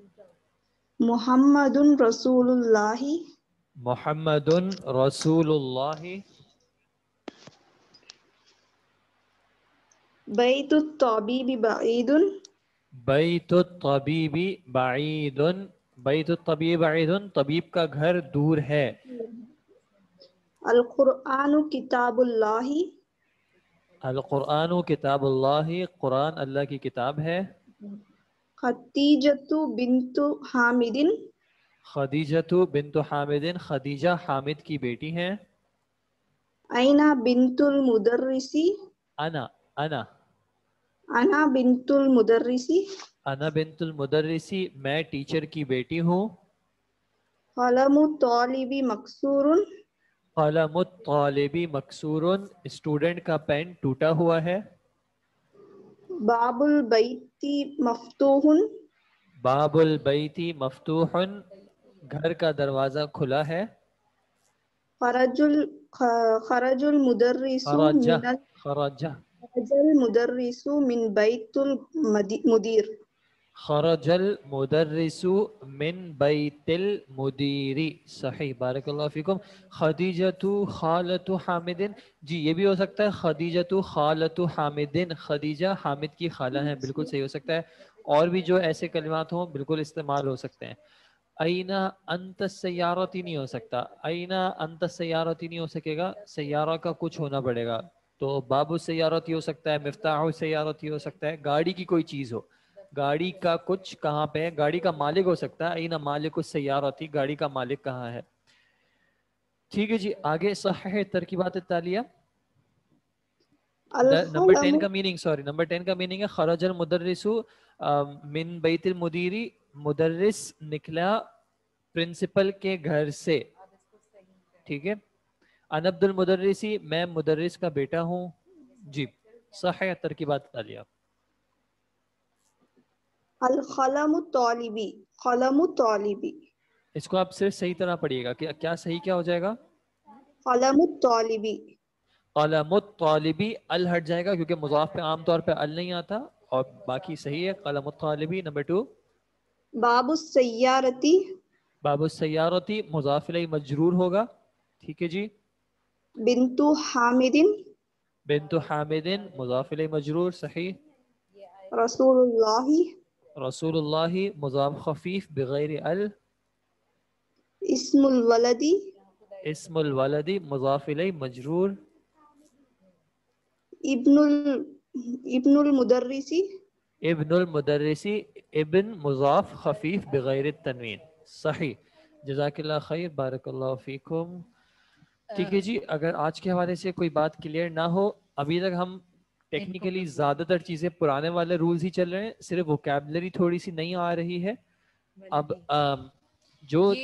[SPEAKER 6] محمد رسول الله.
[SPEAKER 1] محمد رسول الله.
[SPEAKER 6] بيت الطبيب بعيد.
[SPEAKER 1] بیت الطبیب بعید. بیت الطبیب بعید. طبیب کا گھر دور ہے.
[SPEAKER 6] القرآن کتاب اللہ.
[SPEAKER 1] القرآن کتاب اللہ. قرآن اللہ کی کتاب ہے.
[SPEAKER 6] خدیجۃ بنت حامد.
[SPEAKER 1] خدیجۃ بنت حامد. خدیجہ حامد کی بیٹی ہیں.
[SPEAKER 6] أين بنت المدرس؟
[SPEAKER 1] انا
[SPEAKER 6] أنا بنت المدرس.
[SPEAKER 1] انا بنت المدرسی. میں ٹیچر کی بیٹی ہوں.
[SPEAKER 6] قلم الطالب مکسور.
[SPEAKER 1] قلم الطالب مکسور. اسٹوڈنٹ کا پین ٹوٹا ہوا ہے.
[SPEAKER 6] باب البیت مفتوح.
[SPEAKER 1] باب البیت مفتوح. گھر کا دروازہ کھلا ہے.
[SPEAKER 6] خرج المدرس من بیت المدیر.
[SPEAKER 1] خرج المدرس من بیت المدیر. صحیح. بارک اللہ فیکم. خدیجۃ خالۃ حامد. جی یہ بھی ہو سکتا ہے خدیجۃ خالۃ حامد. خدیجہ حامد کی خالہ ہیں. بالکل صحیح ہو سکتا ہے. اور بھی جو ایسے کلمات ہوں بالکل استعمال ہو سکتے ہیں. اینا انت السیارتی نہیں ہو سکتا. اینا انت السیارتی نہیں ہو سکے گا. سیارہ کا کچھ ہونا پڑے گا. تو باب السیارتی ہو سکتا ہے. مفتاح السیارتی ہو سکتا ہے. گاڑی کی کوئی چیز ہو. گاڑی کا کچھ کہاں پہ ہے. گاڑی کا مالک ہو سکتا ہے. اینا مالک السیارتی. گاڑی کا مالک کہاں ہے. ٹھیک ہے جی. آگے صحیح ترکیبات التالیہ. نمبر 10 کا میننگ نمبر 10 کا میننگ ہے خرج المدرس من بیت المدیری. مدرس نکلا پرنسپل کے گھر سے. ٹھیک ہے. انا عبد المدرسی. میں مدرس کا بیٹا ہوں. جی صحیح ترکیبات التالیہ.
[SPEAKER 6] القلم الطالبی. قلم الطالبی.
[SPEAKER 1] اس کو آپ صرف صحیح طرح پڑھیے گا. کیا صحیح کیا ہو جائے گا.
[SPEAKER 6] قلم الطالبی.
[SPEAKER 1] قلم الطالبی. ال ہٹ جائے گا کیونکہ مضاف پہ عام طور پہ ال نہیں آتا. اور باقی صحیح ہے. قلم الطالبی. نمبر 2.
[SPEAKER 6] باب السیارتی.
[SPEAKER 1] باب السیارتی. مضاف الیہ مجرور ہوگا. ٹھیک ہے جی.
[SPEAKER 6] بنت حامد.
[SPEAKER 1] بنت حامد. مضاف الیہ مجرور. صحیح.
[SPEAKER 6] رسول اللہ.
[SPEAKER 1] رسول اللہ. مضاف خفیف بغیر ال.
[SPEAKER 6] اسم الولد.
[SPEAKER 1] اسم الولد. مضاف الیہ مجرور.
[SPEAKER 6] ابن المدرسی.
[SPEAKER 1] ابن المدرسی. ابن مضاف خفیف بغیر التنوین. صحیح. جزاک اللہ خیر. بارک اللہ فیکم. ٹھیک ہے جی. اگر آج کے حوالے سے کوئی بات کلیئر نہ ہو. ابھی تک ہم ٹیکنیکلی زیادہ تر چیزیں پرانے والے رولز ہی چل رہے ہیں. صرف ووکیبلری تھوڑی سی نہیں آ رہی ہے. اب جو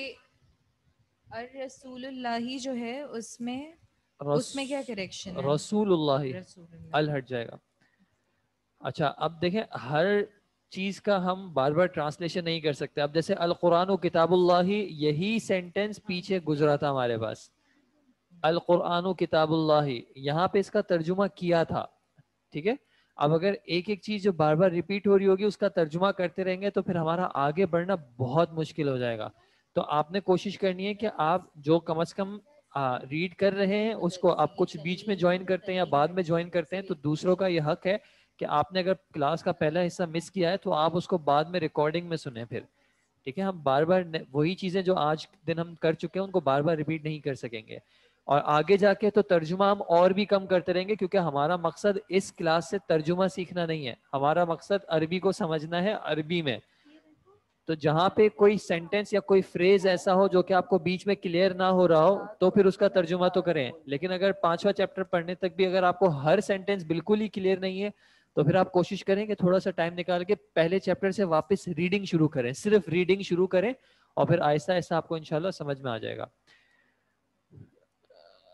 [SPEAKER 5] رسول اللہ جو ہے اس میں کیا کریکشن ہے.
[SPEAKER 1] رسول اللہ. ال ہٹ جائے گا. اچھا اب دیکھیں ہر چیز کا ہم بار بار ٹرانسلیشن نہیں کر سکتے. اب جیسے القرآن و کتاب اللہ. یہی سینٹینس پیچھے گزرا تھا ہمارے پاس. القرآن و کتاب اللہ. یہاں پہ اس کا ترجمہ کیا تھا. ٹھیک ہے. اب اگر ایک ایک چیز جو بار بار ریپیٹ ہو رہی ہوگی اس کا ترجمہ کرتے رہیں گے تو پھر ہمارا آگے بڑھنا بہت مشکل ہو جائے گا. تو آپ نے کوشش کرنی ہے کہ آپ جو کم از کم ریڈ کر رہے ہیں اس کو آپ کچھ بیچ میں جوائن کرتے ہیں یا بعد میں جوائن کرتے ہیں. تو دوسروں کا یہ حق ہے کہ آپ نے اگر کلاس کا پہلا حصہ مس کیا ہے تو آپ اس کو بعد میں ریکارڈنگ میں سنیں پھر. ٹھیک ہے. ہم بار بار وہی چیزیں جو آج دن ہم کر چکے ہیں ان کو بار بار ریپیٹ نہیں کر سکیں گے. اور آگے جا کے تو ترجمہ ہم اور بھی کم کرتے رہیں گے کیونکہ ہمارا مقصد اس کلاس سے ترجمہ سیکھنا نہیں ہے. ہمارا مقصد عربی کو سمجھنا ہے عربی میں. تو جہاں پہ کوئی سینٹینس یا کوئی فریز ایسا ہو جو کہ آپ کو بیچ میں کلیئر نہ ہو رہا ہو تو پھر اس کا ترجمہ تو کریں. لیکن اگر 5واں چیپٹر پڑھنے تک بھی اگر آپ کو ہر سینٹینس بالکل ہی کلیئر نہیں ہے تو پھر آپ کوشش کریں کہ تھوڑا سا ٹائم نکال کے پہلے چیپٹر سے واپس ریڈنگ شروع کریں. صرف ریڈنگ شروع کریں اور پھر آہستہ آہستہ آپ کو انشاءاللہ سمجھ میں آ جائے گا.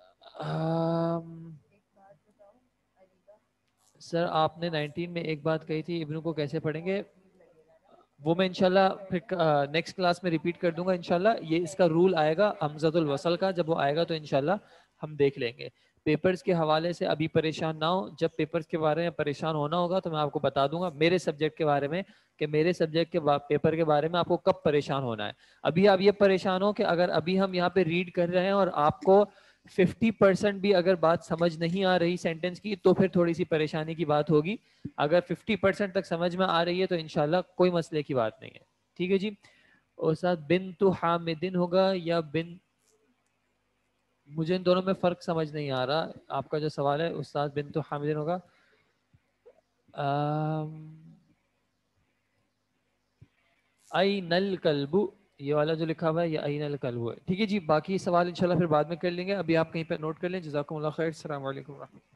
[SPEAKER 1] سر آپ نے 19 میں ایک بات کہی تھی ابن کو کیسے پڑھیں گے، وہ میں انشاءاللہ پھر نیکسٹ کلاس میں ریپیٹ کر دوں گا انشاءاللہ. یہ اس کا رول آئے گا حمزۃ الوصل کا، جب وہ آئے گا تو انشاءاللہ ہم دیکھ لیں گے. پیپرز کے حوالے سے ابھی پریشان نہ ہو، جب پیپرز کے بارے میں پریشان ہونا ہوگا تو میں آپ کو بتا دوں گا میرے سبجیکٹ کے بارے میں کہ میرے سبجیکٹ کے پیپر کے بارے میں آپ کو کب پریشان ہونا ہے. ابھی آپ یہ پریشان ہو کہ اگر ابھی ہم یہاں پہ ریڈ کر رہے ہیں اور آپ کو 50% بھی اگر بات سمجھ نہیں آ رہی سینٹینس کی تو پھر تھوڑی سی پریشانی کی بات ہوگی. اگر 50% تک سمجھ میں آ رہی ہے تو انشاءاللہ کوئی مسئلے کی بات نہیں ہے. ٹھیک ہے جی. استاد بنت حامدن ہوگا یا بن، مجھے ان دونوں میں فرق سمجھ نہیں آ رہا. آپ کا جو سوال ہے استاد بنت حامدن ہوگا. این الکلب، یہ والا جو لکھا ہوا ہے یہ این الکلب ہے. ٹھیک ہے جی. باقی سوال انشاءاللہ پھر بعد میں کر لیں گے. ابھی آپ کہیں پہ نوٹ کر لیں. جزاکم اللہ خیر. السلام علیکم ورحمۃ اللہ.